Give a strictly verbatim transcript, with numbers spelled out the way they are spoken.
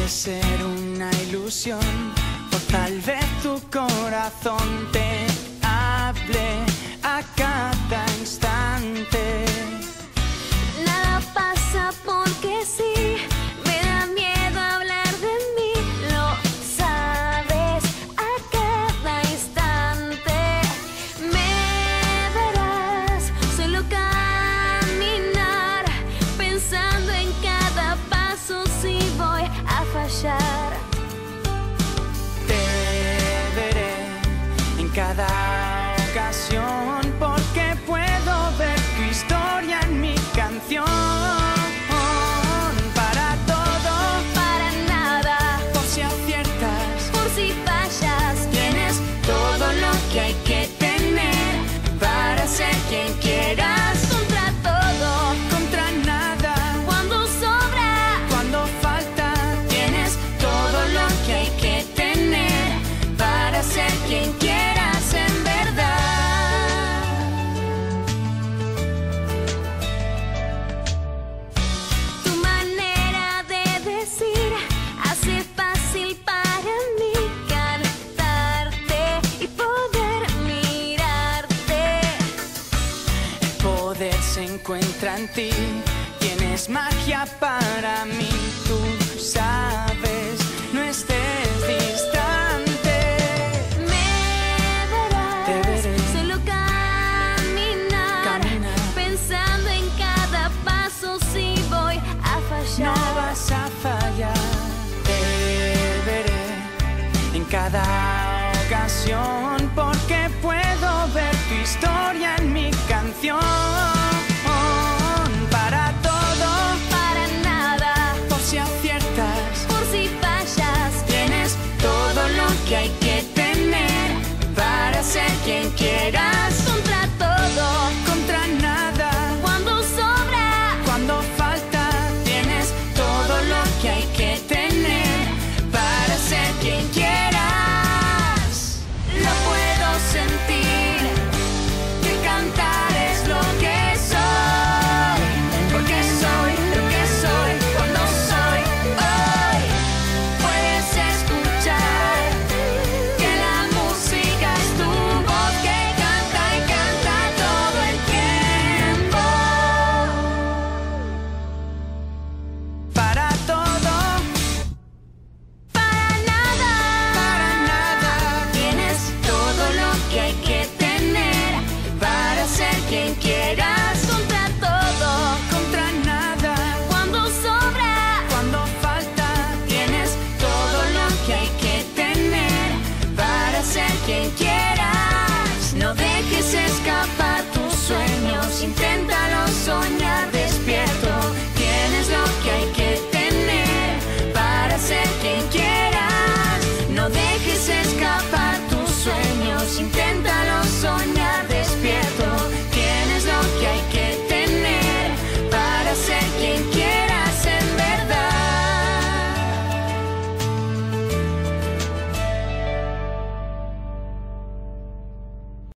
Puede ser una ilusión, o tal vez tu corazón te hable a cada instante. Nada pasa porque sí, me da miedo hablar de mí, lo sabes, a cada instante. Me verás solo caminar, pensando en cada paso si voy a fallar. Te veré en cada ocasión, porque puedo ver tu historia en mi canción. Para todo, Para nada, por si aciertas, por si fallas, tienes todo lo que hay que tener para ser quien quieras. contra todo, Contra nada, cuando sobra, cuando falta, tienes todo lo que hay que tener para ser quien quieras en verdad. tu manera de decir hace fácil para mí cantarte y poder mirarte. El poder se encuentra en ti, tienes magia para mí, tú sabes, no estés distante. Me verás Te veré. solo caminar, Caminar. pensando en cada paso si voy a fallar. No vas a fallar, te veré en cada ocasión, porque puedo ver tu historia en mi canción.